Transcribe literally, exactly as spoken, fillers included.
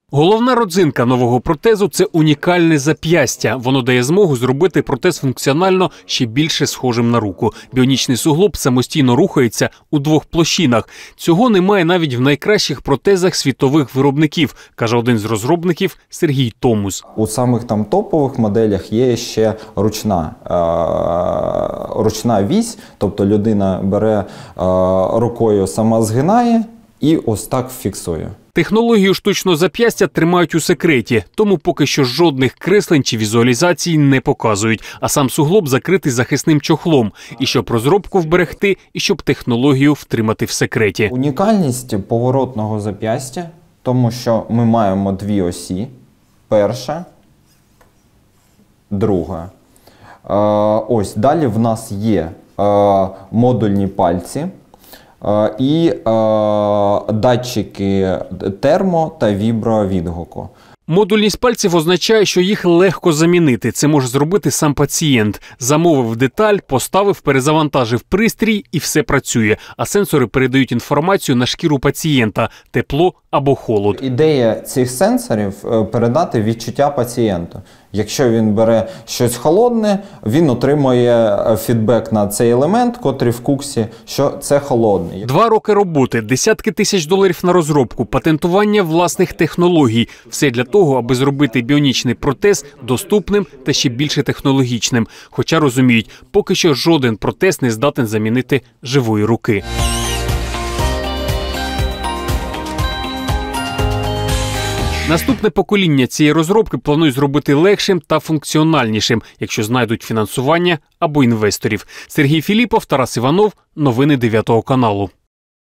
Головна родзинка нового протезу – це унікальне зап'ястя. Воно дає змогу зробити протез функціонально ще більше схожим на руку. Біонічний суглоб самостійно рухається у двох площинах. Цього немає навіть в найкращих протезах світових виробників, каже один з розробників Сергій Томус. У самих там топових моделях є ще ручна, е, ручна вісь, тобто людина бере е, рукою, сама згинає і ось так фіксує. Технологію штучного зап'ястя тримають у секреті, тому поки що жодних креслень чи візуалізацій не показують, а сам суглоб закритий захисним чохлом. І щоб розробку вберегти, і щоб технологію втримати в секреті. Унікальність поворотного зап'ястя, тому що ми маємо дві осі. Перша, друга. Е, ось, далі в нас є е, модульні пальці. І е, датчики термо та вібровідгуку. Модульність пальців означає, що їх легко замінити. Це може зробити сам пацієнт. Замовив деталь, поставив, перезавантажив пристрій і все працює. А сенсори передають інформацію на шкіру пацієнта – тепло або холод. Ідея цих сенсорів – передати відчуття пацієнту. Якщо він бере щось холодне, він отримує фідбек на цей елемент, котрий в куксі, що це холодний. Два роки роботи, десятки тисяч доларів на розробку, патентування власних технологій. Все для того, аби зробити біонічний протез доступним та ще більше технологічним. Хоча розуміють, поки що жоден протез не здатен замінити живої руки. Наступне покоління цієї розробки планують зробити легшим та функціональнішим, якщо знайдуть фінансування або інвесторів. Сергій Філіпов, Тарас Іванов. Новини дев'ятого каналу.